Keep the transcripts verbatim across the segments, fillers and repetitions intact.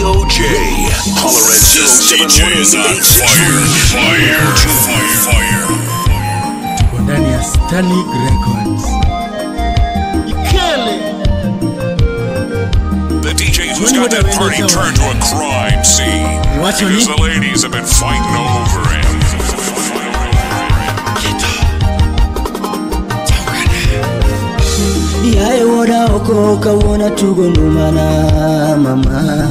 O J. Holler at zero seven one eight six fire, fire, fire, fire. Ndani ya Static Records. Ikele. The D J who's got that party turned to a crime scene. Because the ladies have been fighting over him. Yae woda oko kawona tugondumana mama.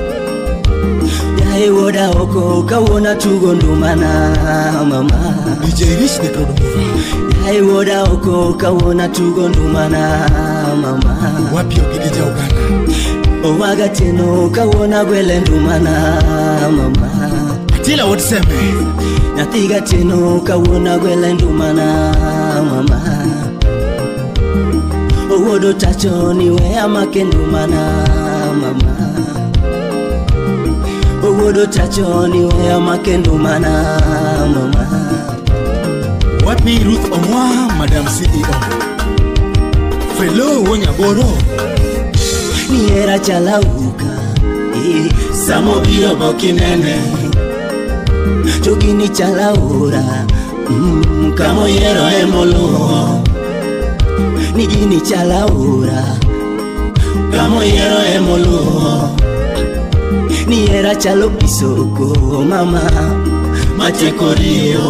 Yae woda oko kawona tugondumana mama. D J Rich the crowd mover. Yae woda oko kawona tugondumana mama. Wapi okidija Uganda? Owaga teno kawona gwele ndumana mama. Atila what seme? Natiga teno kawona gwele ndumana mama. Owodo tacho niwe amakendumana mama. Owodo tacho niwe amakendumana mama. Wapi Ruth Omwa, Madam C E O? Fellow Wonyaboro. Niera chalauka eh, Samobio bokinene Chogini chalaura mm, Kamo yero emolo Nigini chalaura Kamo yero emolo Niera chalo pisoko mama Macheko rio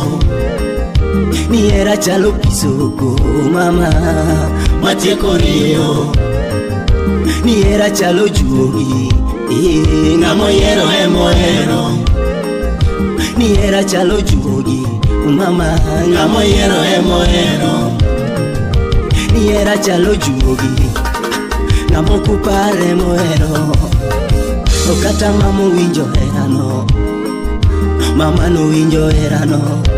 Niera chalo pisoko mama Macheko rio Ni era chalo juogi eh, ngamo yero emoero. Ni era chalo juogi mama ngamo yero emoero. Ni era chalo juogi ngamo kupare moero. Okata mamo winjo erano. Mama no winjo erano.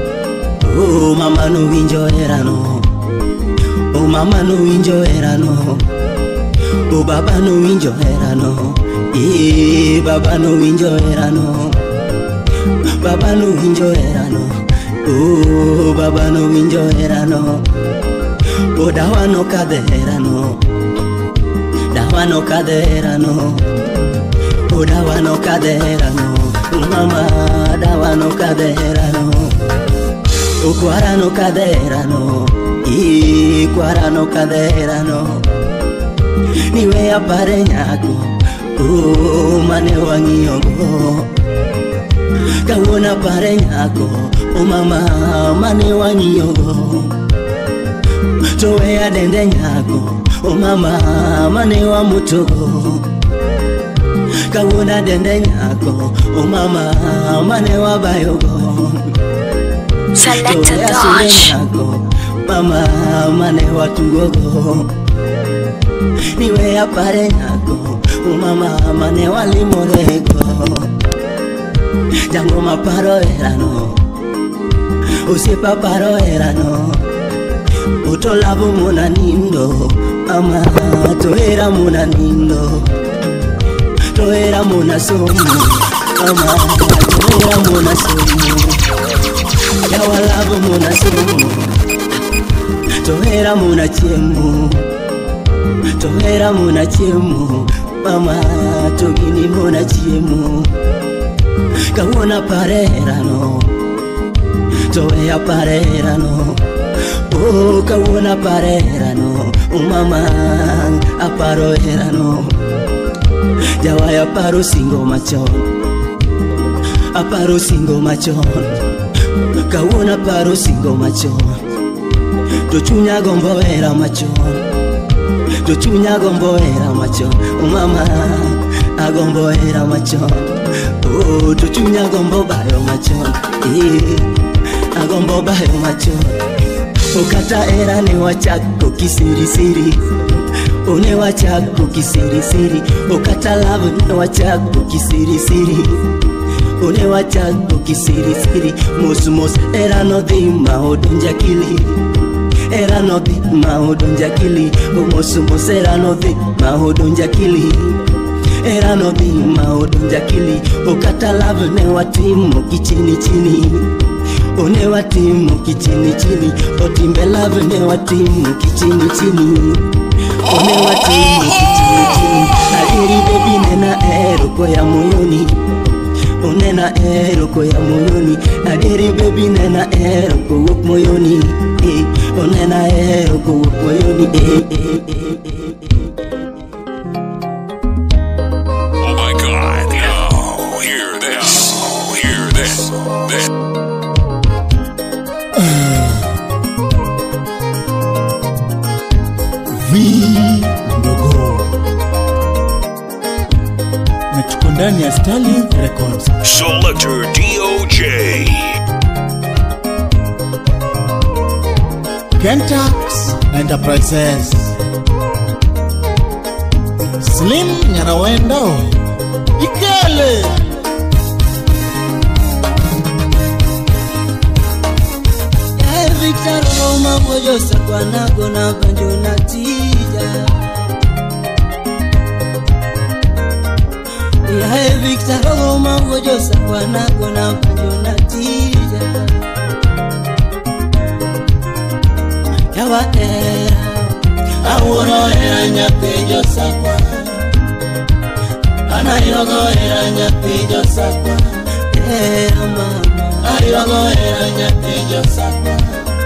Oh mama no winjo erano. Oh mama no winjo erano. Oh baba no winjo erano. Eh baba no winjo erano. Baba no winjo erano. Oh baba no winjo erano. Oh dawa no kade erano. Dawa no kade erano. Oh dawa no kade erano. Mama dawa no kade erano. Oh kwara no kade erano. Eh kwara no kade erano. Niwe apare nyako oh mane wangiyogo. Kawona pare nyako oh mama mane wangiyogo. Towe adende nyako oh mama mane wa mutogo. Kawona dende nyako oh mama mane wa bayogo. Selected Dodge. Mama mane wa tugogo. Niwe apare nyako umama mane wali morego. Jango maparo erano. Usipa paro erano. Utolabu muna nindo. Ama toera muna nindo. Toera muna somu. Ama toera muna somu. Yawalabu muna somu. Toera muna chemu. Tohera muna chemu mama togini muna chemu. Kawona parerano. Tohera parerano. Oh kawona parerano. Mama aparo erano. Jawaya paro singo machon. Aparo singo machon. Kawona paro singo machon. Tochunya gombo era machon. Tochunya gombo era machon. Mama agombo era machon. Oh tochunya gombo bayo machon. Eh agombo bayo machon. Okata era ne wachako kisiri siri. One wachako kisiri siri. Okata love ne wachako kisiri siri. One wachako kisiri siri. Mos mos era no dima odonja kili. Era no di mahodonja kili. Mos mos era no di mahodonja kili. Era no di mahodonja kili. Okata love ne watimu kichini chini. One watimu kichini chini. Otimbe love ne watimu kichini chini. One watimu kichini chini. Adiri baby nena eroko ya moyoni. Nena eroko ya moyoni. Adiri baby nena eroko wuk moyoni. Nena eroko wuk moyoni. Oh my God! Oh, hear this! Oh, hear this! This. Ndogo na tuko ndani ya Starling Records. Selector D O J. Kentax Enterprises. Slim Nyarawendo Ikele. Victor Roma moyo sakwana gona banjo na tija. Ya Victor Roma moyo sakwana gona banjo na tija. Ya wa era aworo era nyapejo sakwa. Ana yogo era nyapejo sakwa. Era mama ayogo era nyapejo sakwa.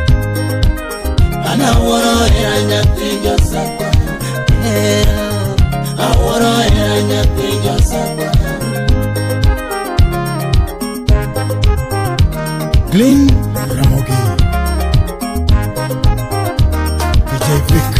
Ana woro era nyapejo sakwa. Era aworo era nyapejo sakwa. Glenn Ramogi D J Vic.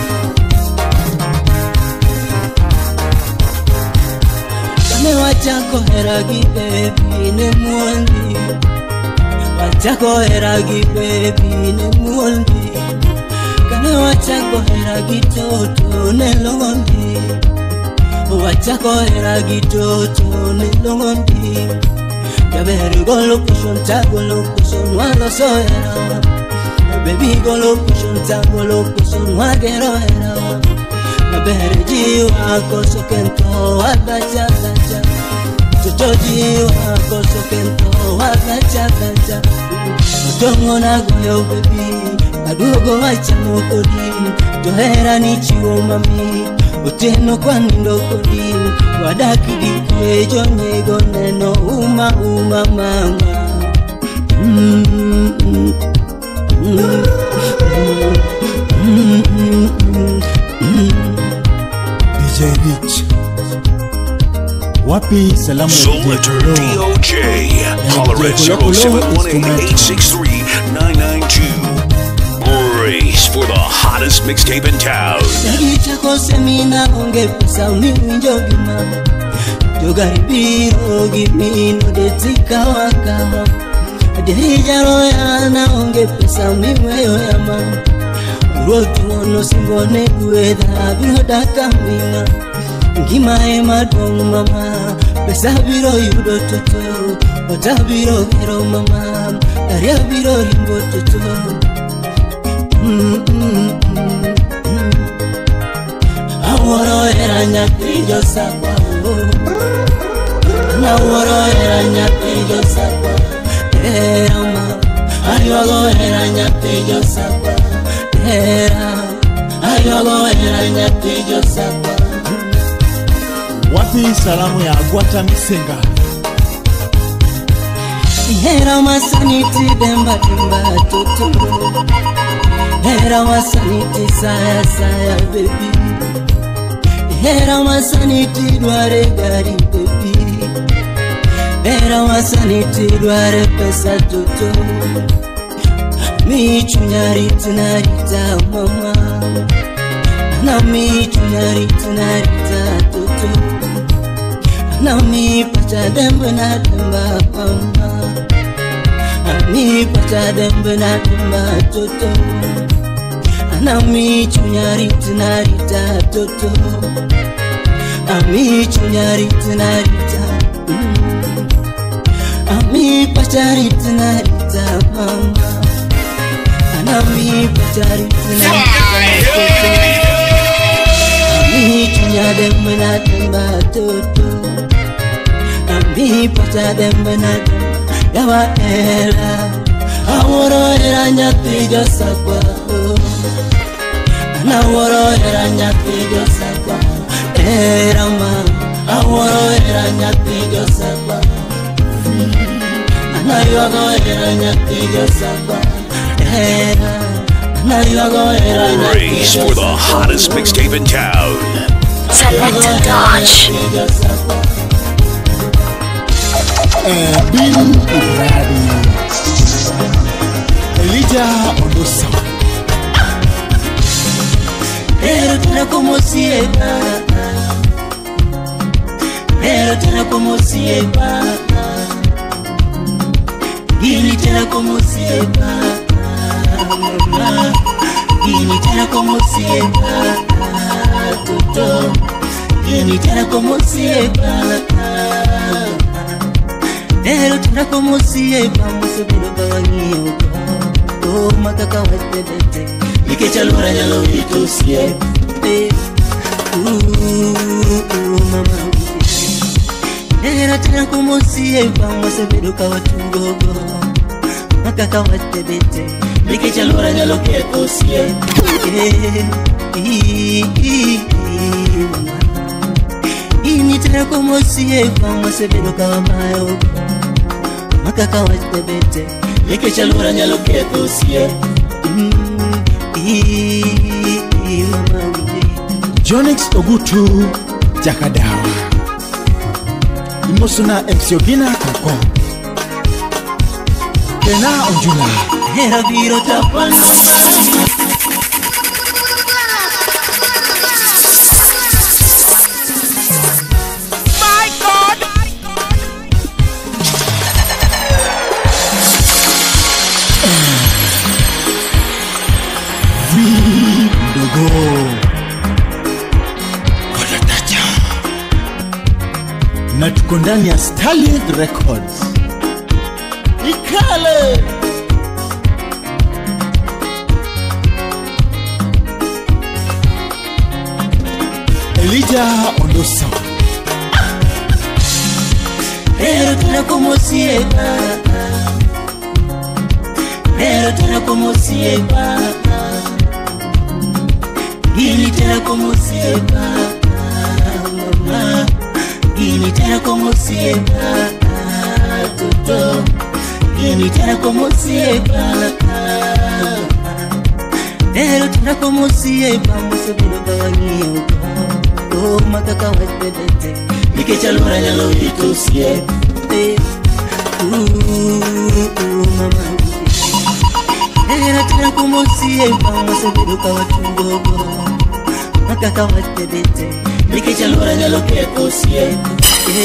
Kame wachako heragi baby ne muondi. Wachako heragi baby ne muondi. Kame wachako heragi toto ne longondi. Wachako heragi toto ne longondi. Jaberi golo kushon ta golo kushon walo soera. Baby golo kushon ta golo kushon wagero era. Jaberi jiwa koso kento wagacha gacha. Toto jiwa koso kento wagacha gacha. Dongo na goyo baby, adugo wacha mokodi. Tohera ni chiwo mami, uteno kwa nindo kodi. Wadaki dikwe jonye goneno uma uma mama. Mm mm mm mm mm mm mm. D J Rich. Wapi salamu Selector D O J. Holler at zero seven one eight, eight six three, nine nine two. Brace for the hottest mixtape in town. Chako semina onge pesa uninjo gima. Jogari biro gimino detika waka. Derija roya onge pesa uninweyo yama. Urotu ono simbone kueda biro daka mina. Ngima ema dong mama. Pesa biro yudo toto. Ota biro biro mama. Daria biro rimbo toto. Mm mm mm mm. Aworo era nyapijo sakwa. Aworo era nyapijo sakwa. Era ma. Ayogo era nyapijo sakwa. Era. Ayogo era nyapijo sakwa. Wapi salamu ya Agwata Misenga. Era masaniti demba demba toto. Era masaniti saya saya baby. Era masaniti duare gari baby. Era masaniti duare pesa toto. Mi chunyari tunarita mama. Na mi chunyari tunarita toto. Na mi pacha demba na demba mama. Mi pacha demba na demba toto. Na mi chunyari tunarita toto. Ami chunyari tunarita. Ami pachari tunarita mama. Na mi pachari tunarita toto. Ami chunyari demba demba toto. Ami pacha demba na yawa era. Aworo era nyapijo sakwa. Na woro era nyapijo sakwa. Era ma aworo era nyati Josefa Anayuago era nyati Josefa Era Anayuago era nyati Race for the hottest mixtape in town. Selector Dodge. Bin Ibradi Elijah Odosa Pero tena como siempre Pero tena como siempre Gini tena como siempre Gini tena como siempre Toto Gini tena como siempre Pero tena como siempre Vamos a ver lo que va a Oh, makaka wete bete Ike chalura nyalo vitu siempre Uh, mama Era tena como siempre Vamos a ver lo que va a tungogo Makaka wete bete Ike chalura nyalo vitu siempre Ini tena como siempre Vamos a ver lo que va a mayo Makaka wete bete Ike chalura nyalo keto sie Jonix Ogutu Jakadawa Imosuna Emsiogina Koko Kena Onjula Era viro tapano Na tuko ndani ya Starlight Records. Ikale Elijah Odosa Pero tena como siempre Pero tena como siempre Gini tena como siempre Mama Gini tena como siempre Toto Gini tena como siempre Pero tena como siempre Vamos a ver lo que va a Oh, makaka wete bete Ike chalura nyalo vitu siempre Uh, mama Era tena como siempre Vamos a ver lo que va a tungogo Makaka wete bete Ike chalura nyalo keto siempre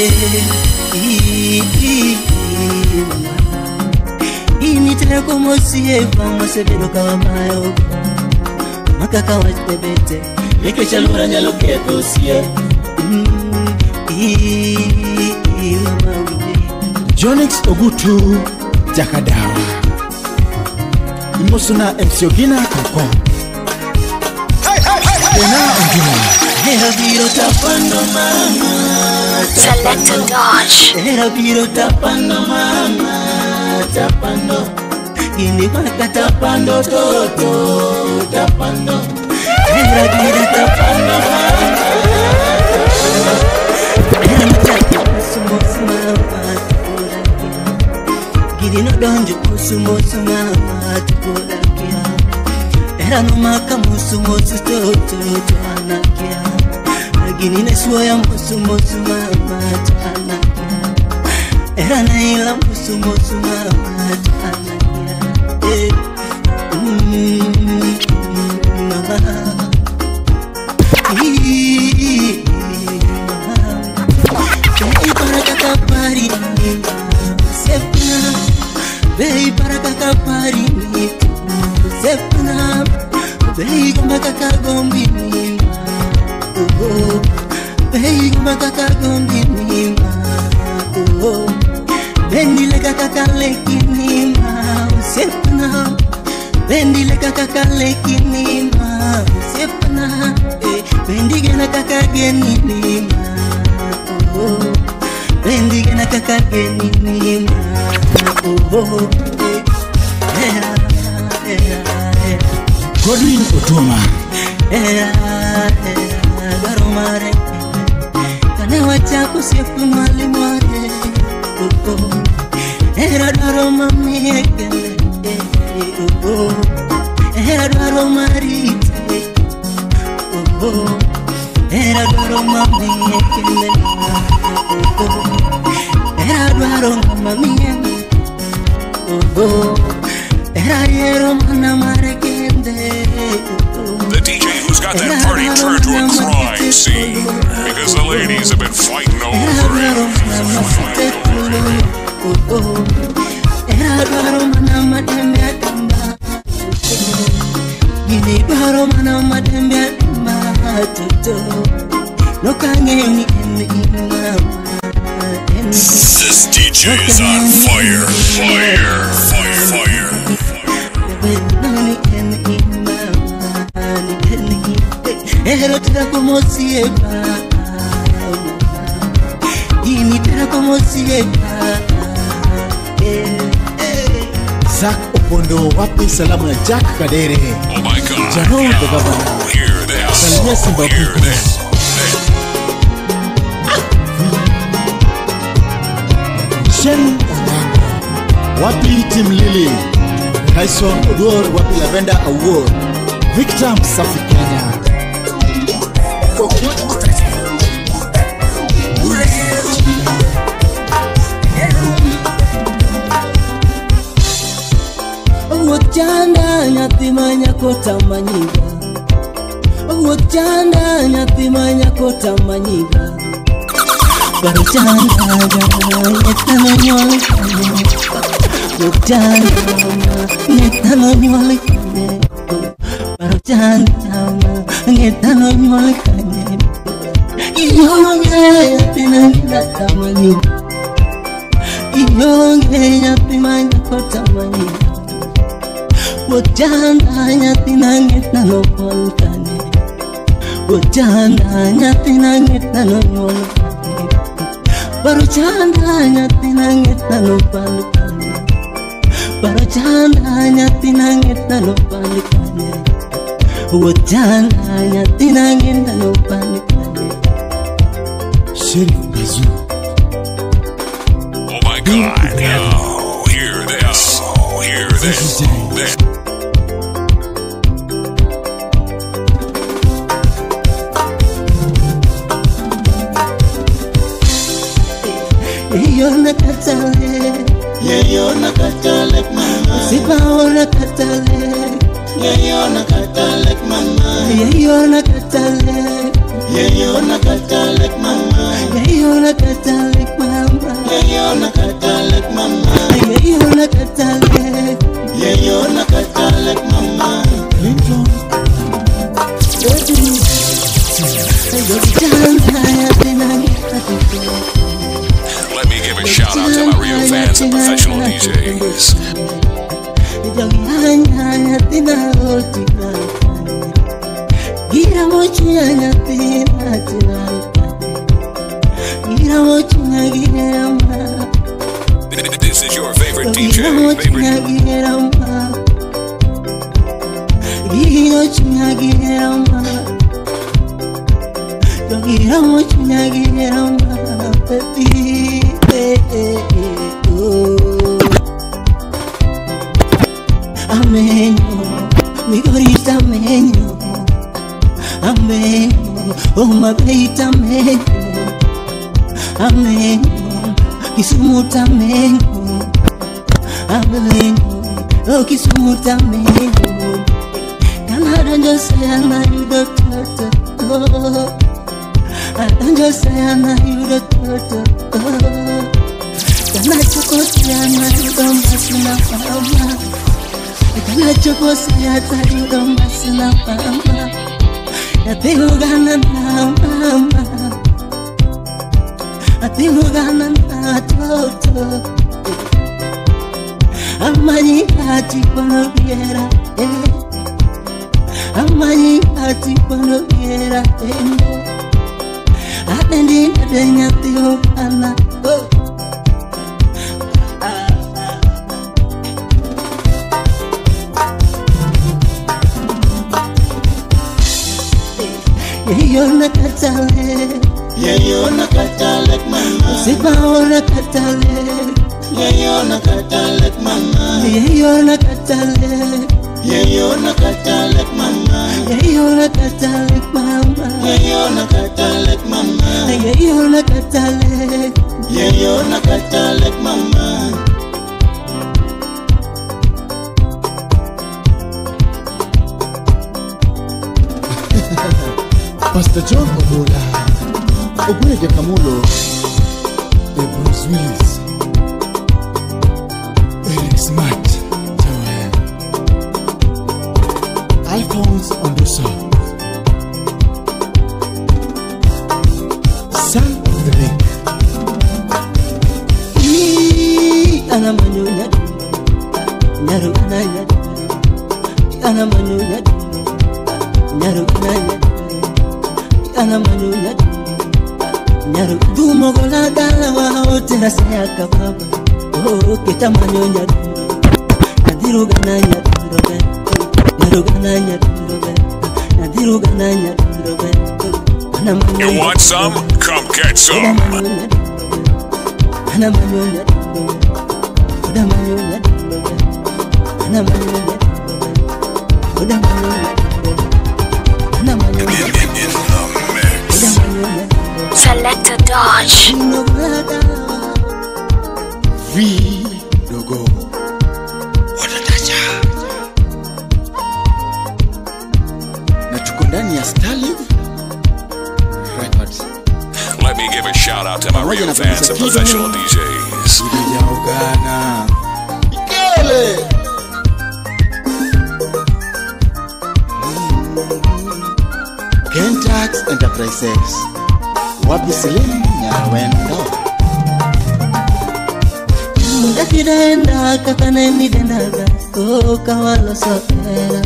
Ini tena como siempre Vamos a ver lo que va a mayo Makaka wete bete Ike chalura nyalo keto siempre Jonix Ogutu Jakadawa Imosuna Emsiogina Koko Kena Onjula Era viro tapando mama Selector Dodge. Era viro tapando mama Tapando Gini maka tapando toto Tapando Era viro tapando mama Era maka Sumos mama Gini no donjo Sumos mama Tukulakia Era no maka Sumos toto Tuanakia Gini neswaya Musu musu mama Tuanakia Era naila Musu musu mama Tuanakia Eh Mmm Mama Iiii Bei para kakapari Sepna Bei para kakapari Sepna Bei gomba kakagombi Oh, Bei gomba kakagombi Oh, Bendile kakakale kinima Sepna Bendile kakakale kinima Sepna Bendigena kakageni nima Oh, Bendigena kakageni nima Oh, yeah, yeah, yeah. Godwin Otoma Era, era, garomare Newa chako siku mwali mwale Era daro mami ekele Era daro marite Era daro mami ekele Era daro mami ekele Era yero mana marekende The D J who's got that party turned to a crime scene because the ladies have been fighting over him. Era daro mana madembe atamba Gini daro mana madembe atamba Toto No kangeni eni imama This D J is on fire, fire, fire, fire. Nani eni imama Ero tira como siempre Gini tira como siempre Zak Opondo wapi salamu ya Jack Kadere. Oh my God! Jano Yo, the governor. hear this! Salimia Simba Hear Pupu. this! Shen Onanga. Wapi Tim Lily. Tyson Odor wapi Lavender Award. Victor Msafi Kenya. Wotjanda nyati manya kota manyiga Wotjanda nyati manya kota manyiga Barujanda nyetano nyoli kane Wotjanda nyetano nyoli kane Barujanda nyetano nyoli kane Iyonge yatina nyata manyiga Iyonge nyati manya kota manyiga Wojanda nyati nangit na no polkane Wojanda nyati nangit na no polkane Barujanda nyati nangit na no polkane Barujanda nyati nangit na no polkane Wojanda nyati nangit na no polkane Sheriff Bazoo. Oh my God! Yo, hear this! Oh, hear this! This. Yeyo nakatale Yeyo nakatale mama Sipa nakatale Yeyo nakatale mama Yeyo nakatale Yeyo nakatale mama Yeyo nakatale mama Yeyo nakatale mama Yeyo nakatale Yeyo nakatale mama Clinton. Let me give a shout out to my real fans and professional D Js. Gira mochina tina tina Gira mochina gira ma This is your favorite D J, Gira mochina favorite. gira ma Gira mochina gira ma Gira mochina gira ma Baby Amenyo, mi gorita amenyo Amenyo, oh my baby amenyo Amenyo, kisumuta amenyo Amenyo, oh kisumuta amenyo Kana don't say I know you the toto I don't just say I know you the toto Kana choko say I know you the masina fama Kana choko say I know you the masina fama Yatigana na mama Yatigana na toto Amani hati kono viera Amani hati kono viera Atendi adenya tiyo ana Yeyo nakatale Yeah, you're not kata like mama. Sipaona katale. Yeah, you're not kata like mama. Yeah, you're not katale. Yeah, you're not kata like mama. Yeah, you're not katale, mama. Yeah, you're not kata like mama. Yeah, you're not katale. Yeah, you're not kata like mama. Pastor John Obola, Ogune Jakamulo, Bruce Willis, Eric Smart, Tower, Alphonse Ondoso, Son of the Lake. Ana manyonya, nyarugana nyadu. Ana manyonya, nyarugana. Ana manyonya, nyaru dumo gola dala wa hote hasiyaka baba. Oh, kita manyonya, nadiru gananya robe, nadiru gananya robe, nadiru gananya robe. Ana manyonya. You want some? Come get some. Ana manyonya, ana manyonya, ana manyonya, ana manyonya, ana manyonya. Selector Dodge. V logo. Wadatacha. Na tuko ndani ya Starlive Records. Let me give a shout out to my real fans and professional D Js. Ulijaugana. Ikele. Kentax Enterprises. Wapi Slim Nyawendo. Ndakidenda kakane midendaga koka wala sopera.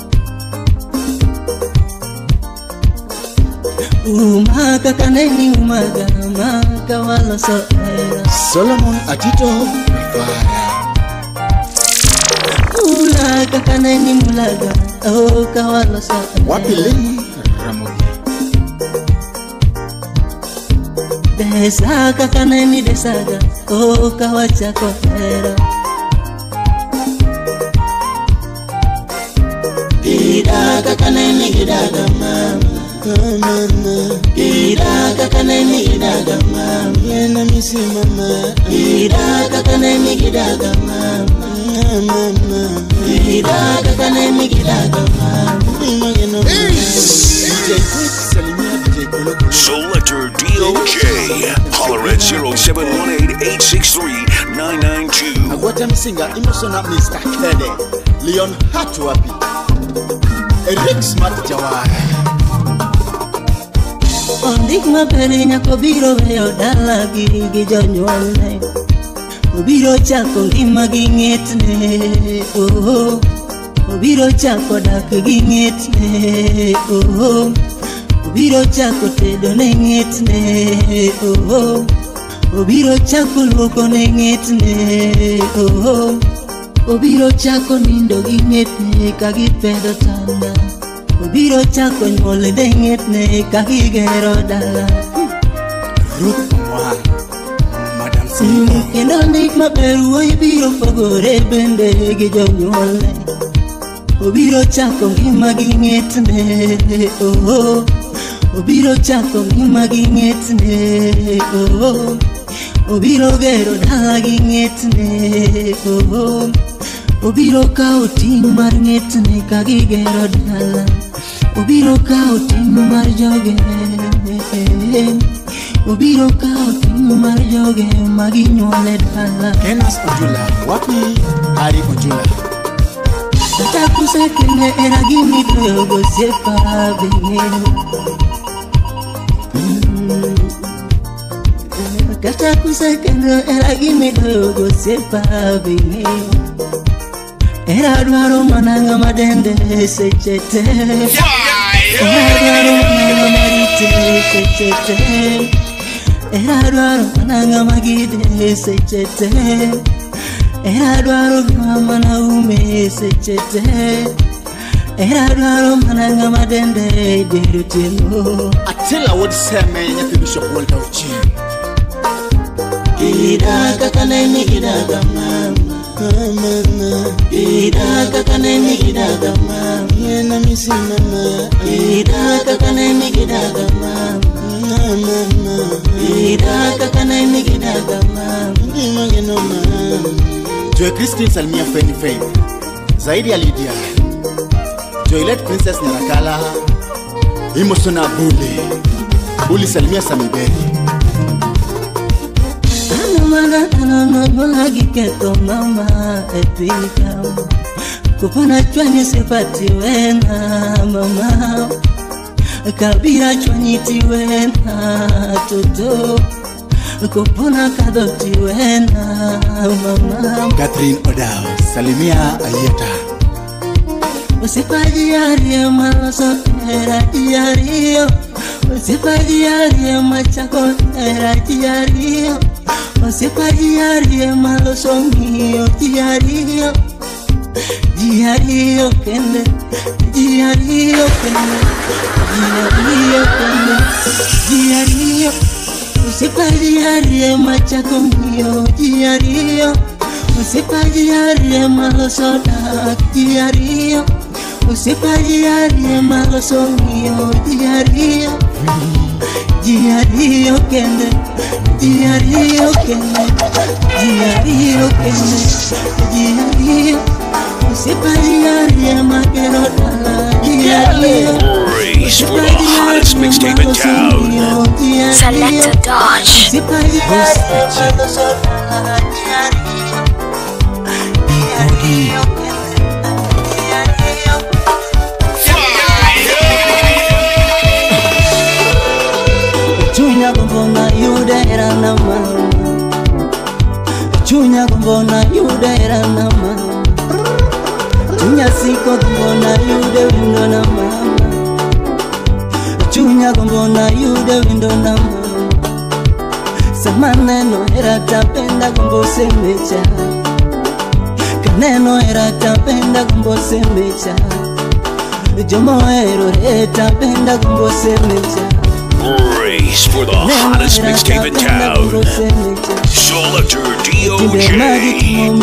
Uma kakane ni umaga maka wala sopera. Solomon Atito Fire. Ula kakane ni mulaga koka wala sopera. Wapi Lin Ramogi. Desa kakane ni desaga koka wacha kohera. Ida kakane ni gidaga mama. Ida kakane ni gidaga mama. Yena misi mama. Ida kakane ni gidaga mama. Mama. Ida kakane ni gidaga mama. Imagino Selector D O J. Holler at zero seven one eight, eight six three, nine nine two. Agwata msinga imosona Mister Kede. Leon Hatwapi. Eric Smart Jawara. Ondik mapere nyako biro veyo dala gi jonyuolne. Obiro chako ngima gi ng'etne. Oh, obiro chako dak gi ng'etne. Oh, obiro chako tedo ne ng'etne. Oh, obiro chako luoko ne ng'etne. Oh, obiro chako nindo gi ng'etne ka gipedo tanda. Obiro chako nyuol ne ng'etne ka gigero dala. Ruth Mwa. Madam Sita. Kendo ndik maber wuoyi biro pogore bende gi jonyuolne. Obiro chako ngima gi ng'etne. Oh, obiro chako ngima gi ng'etne. Oh, obiro gero dala gi ng'etne. Oh, obiro kawo ting' mar ng'etne ka gigero dala. Obiro kawo ting' mar joge. Obiro kawo ting' mar joge ma ginyuole dala. Kenas Ojula. Wapi Hari Ojula. Kata kusekene era gimi dogo sepa bingeno. Kata kusekene era gimi dogo sepa bingeno. Era dwaro mananga madende sechete. Era dwaro mananga marite sechete. Era dwaro mananga magide sechete. Era dwaro mama na ume sechete. Era dwaro mananga madende derutelo Atila would say me if Bishop Walter Ochieng. Ida kakaneni ida mama mama Ida kakaneni ida mama Yena misi mama Ida kakaneni ida mama mama Ida kakaneni ida mama Ndima geno mama Joy Christine Salmia Feni Feni Zaidi ya Lydia Joylet Princess Nyarakala Imosona Bule Buli Salmia Samiberi Mana tanano lagi keto mama epika Kupana chwani sepati wena mama Kabira chwani ti wena toto Kupana kadoti wena mama Catherine Odao Salimia Ayeta Usipaji yari malaso era diario Usipaji yari machako era diario Sepa diario malo son mío diario Diario kende Diario kende Diario kende Diario Sepa diario machaco mío diario Sepa diario malo son diario Sepa diario malo son mío diario Diario kende Diario kende Diario kende Diario Sepa diario makero dala Diario Brace for the hottest mixtape in town. Selector Dodge. Sepa diario makero dala Diario Diario kende Diario Chunya gombona yudera na mama Chunya gombona yudera na mama Chunya siko gombona yude windo na mama Chunya gombona yude windo na mama Samaneno era tapenda gombo semecha Kaneno era tapenda gombo semecha Jomo ero era tapenda gombo semecha Brace for the hottest mixtape in town. Selector D O J.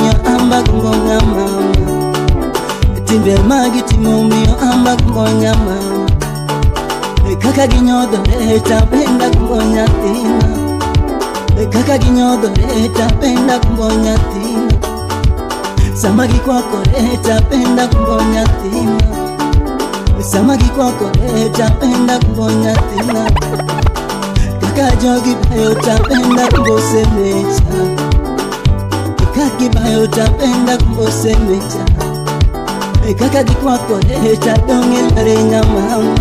Timber magiti mumio amba kungonya mama Kaka ginyodo leta penda kungonya tina Kaka ginyodo leta penda kungonya tina Samaki kwako leta penda kungonya tina Samaki kwako leta penda kungonya tina Kaka jogi bayo tapenda kumbose mecha Kaki bayo tapenda kumbose mecha Kaka kwako leta donge larenya mama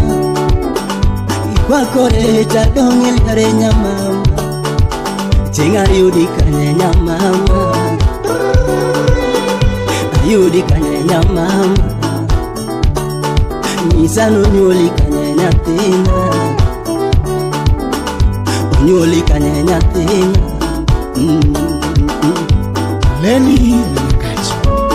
Kwako leta donge larenya mama Chinga yudi kanyenya mama Yudi kanyenya mama Nisano nyoli kanyenya tina Nyoli kanyenya tina Lenny Nakachi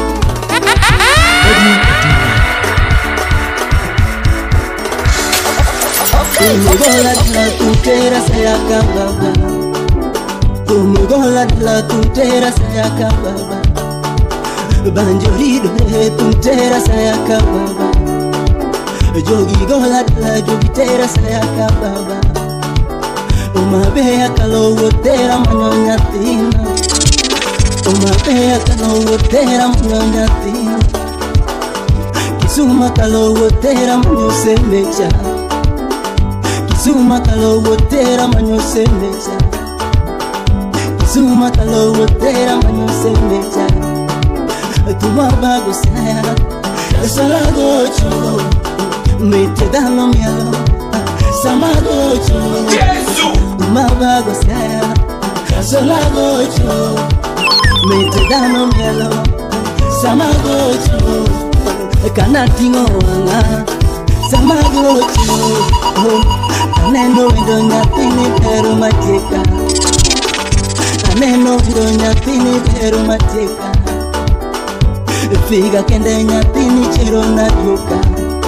Tumugola la tutera sayaka baba Tumugola la tutera sayaka baba Banjorido le tutera sayaka baba Jogi gola la jogitera sayaka baba Umabea kalowo tera manyonya tina Umabea kalowo tera manyonya tina Kisuma kalowo tera manyose mecha Kisuma kalowo tera manyose mecha Kisuma kalowo tera manyose mecha Tumabago saya Salagocho Mete dano mielo Samagocho Tumabago saya Salagocho Mete dano mielo Samagocho Kanatingo wanga Samagocho Anendo wido nyatini pero mateka Anendo wido nyatini pero mateka Figa kende nyatini chero na yoka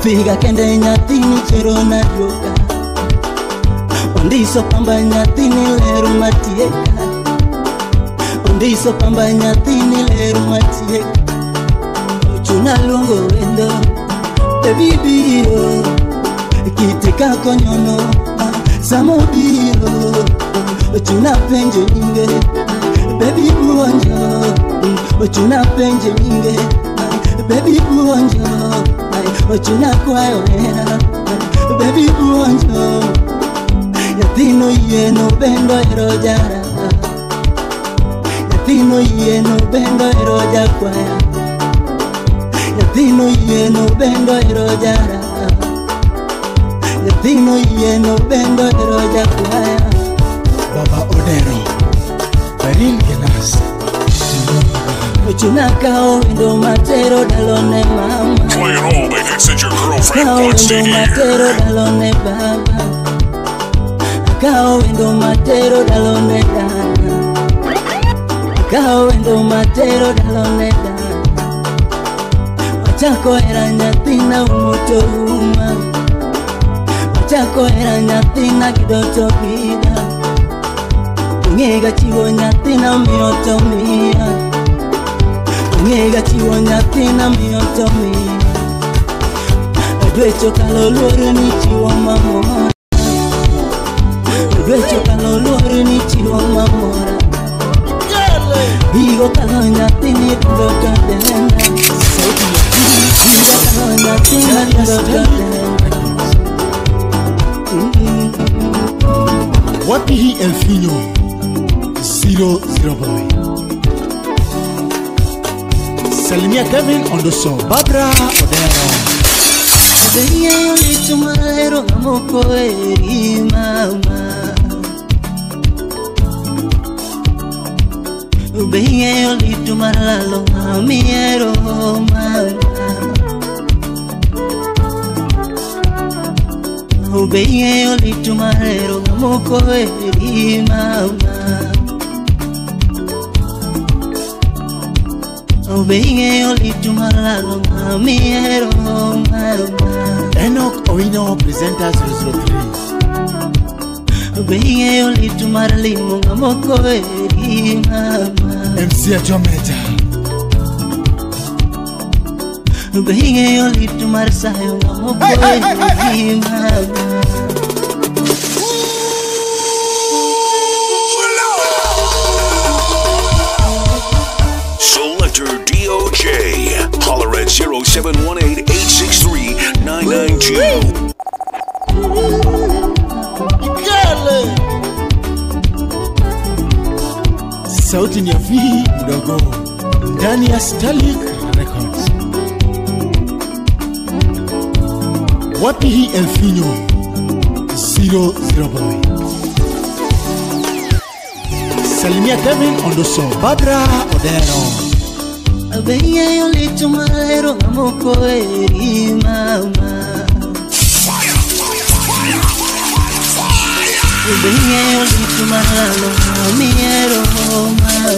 Figa kende nyathini chero na yoga Ondiso pamba nyathini leru matieka Ondiso pamba nyathini leru matieka Chuna lungo wendo Baby biro Kitika konyono Samo biro Chuna penje inge Baby buonjo Chuna penje inge Baby buonjo Chuna kwayo hera Baby buonjo Yathino yeno bendo ero jara Yathino yeno bendo ero jakwaya Yathino yeno bendo ero jara Yathino yeno bendo ero jakwaya Baba Odero Beryl Genas Chuna kao wendo matero dalone mama Playing all the hits that your girlfriend Kao wants to wendo matero hear. dalone baba Kao wendo matero dalone dana Kao wendo matero dalone dana Wachako era nyathina umuto uma Wachako era nyathina kidoto gida Ngega chiwo nyathina miyoto miya Ngega chiwo nyathina miyoto miya Dwecho kalo luore ni chiwo mamora Dwecho kalo luore ni chiwo mamora Higo kalo nyathini kidoto denda Higo kalo nyathina kidoto denda Wapi hii Elfinyo Zero Zero Boy Salimia Kevin Ondoso Barbara Odero Benye ulitu malero ngamoko eri mama Benye ulitu malalo ngamiero mama Benye ulitu malero ngamoko eri mama Benye ulitu malalo ngamiero mama Enoch Owino presenters zero zero three Benye ulitu maralimu ngamoko eri mama M C Ajomeja Benye ulitu marsayo ngamoko eri mama Selector D O J. Holler at zero seven one eight, eight six three, nine nine two. Sauti ni ya V mdogo ndani ya Starlink Records. Wapi hii Elfinyo Zero Zero Boy Salimia Kevin Ondoso Barbara Odero Benye ulitu malero ngamoko eri mama Benye ulitu malalo ngamiero mama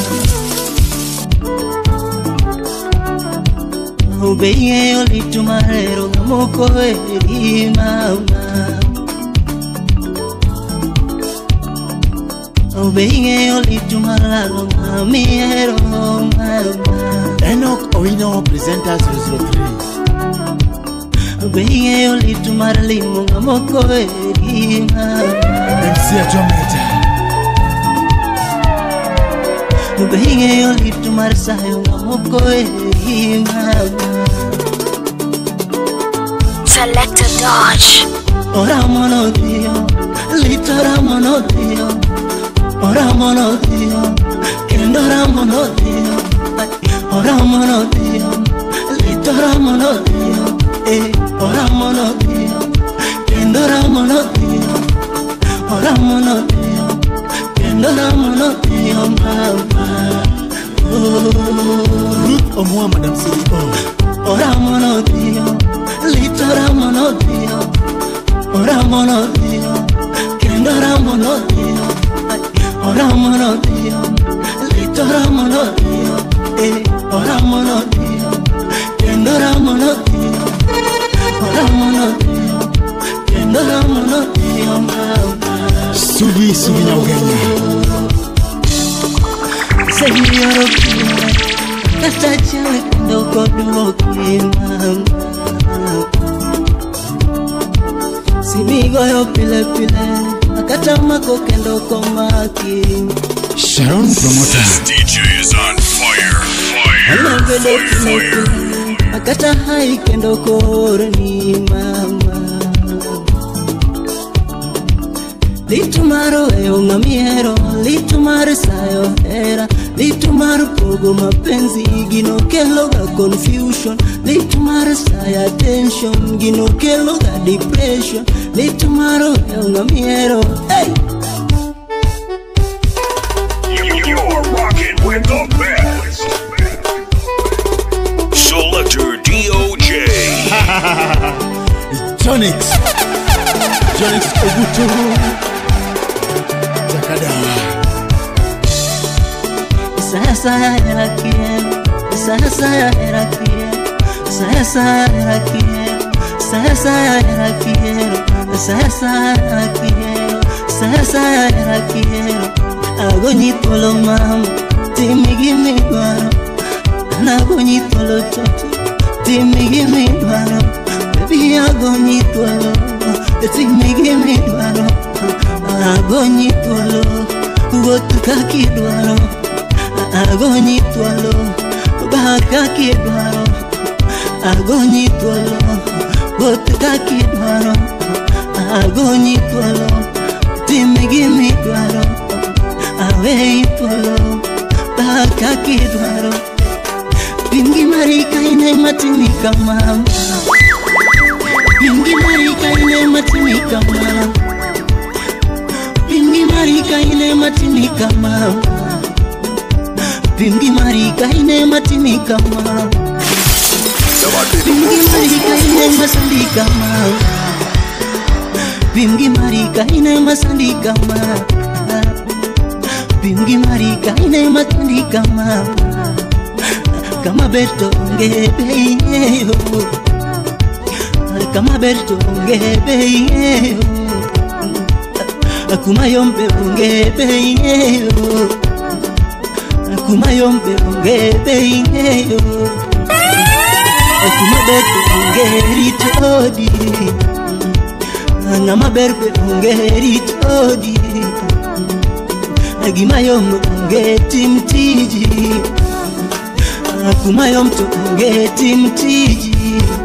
Benye ulitu malero ngamoko eri mama Benye ulitu malalo ngamiero mama Enoch Owino presenters zero zero three Benye ulitu maralimu ngamoko eri mama M C Ajomeja Benye ulitu marsayo ngamoko eri mama Selector Dodge. Ora mono dio, litora mono dio Ora mono dio, kendo ora mono dio Ora mono dio, litora mono dio Eh, ora mono dio, kendo ora mono dio Ora mono dio, kendo ora mono dio mama Oh, Ruth Omwa Madam C E O ora mono dio, litora mono dio Ora mono dio, kendo ora mono dio Ora mono dio, litora mono dio Eh, ora mono dio, kendo ora mono dio Suvinya Ugenya Señor Kata chale ndoko duoki mama Simigo yo pile pile Akata mako kendo komaki Sharon Promoter. This D J is on fire, fire, fire, fire. Akata hai kendo korni mama Litumaro e ungamiero Litumaro sayo era Litumaro pogo mapenzi Gino kelo ga confusion Litumaro saya tension Gino kelo ga depression Litumaro e ungamiero Hey! You're rocking with the best. Selector D O J. Jonix Jonix Obutu Jakadawa Sasa era quien Sasa era quien Sasa era quien Sasa era quien Sasa era quien Sasa era quien Agonito lo mamo Timi gimi duaro Agonito lo chocho Timi gimi duaro Baby agonito lo Timi gimi duaro Agonito lo Gotu kaki duaro Agonito lo Baka ki duaro Agonito lo Gotu kaki duaro Agonito lo Timi gimi duaro Awe itolo Baka ki duaro Bingi marika ine matinika mama Bingi marika ine matinika mama Bingi marika ine matinika mama Bingi marika ine matinika mama Bingi marika ine masandika mama Bingi marika ine masandika mama Bingi marika ine masandika mama Kama berto ngebe yo Kama berto ngebe yo Akuma yombe ngebe yo Akuma yombe ngebe yo Akuma berto ngeri todi Ngama berbe ngeri todi Agima yombe ngeti mtiji Kumayo mtu ngeti mtiji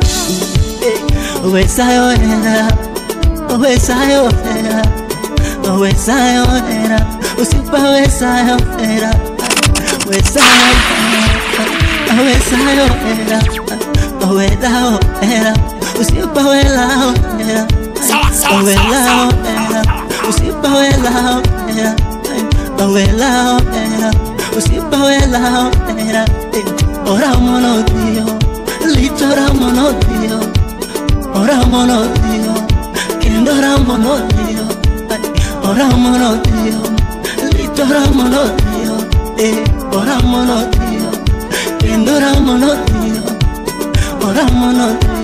Wesayo era Wesayo era Wesayo era Usipa wesayo era Wesayo era Wesayo era Wedao era Usipa welao era Welao era Usipa welao era Welao era Usipa welao era Ora mono Dio, litora mono Dio, ora mono Dio, kendo ora mono Dio, ora mono Dio, litora mono Dio, eh, ora mono Dio, kendo ora mono Dio, ora mono Dio.